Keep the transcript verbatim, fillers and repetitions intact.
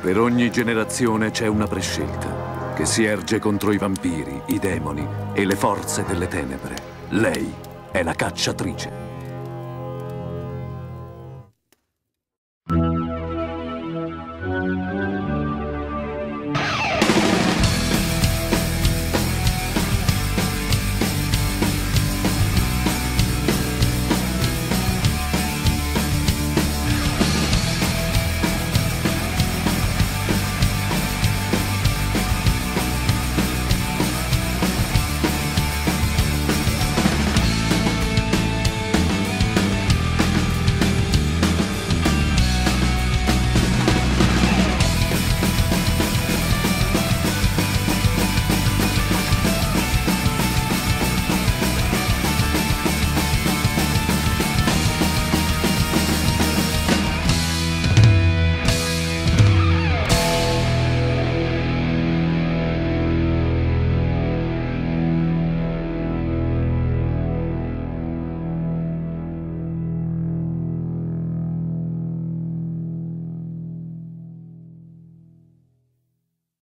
Per ogni generazione c'è una prescelta che si erge contro i vampiri, i demoni e le forze delle tenebre. Lei è la cacciatrice.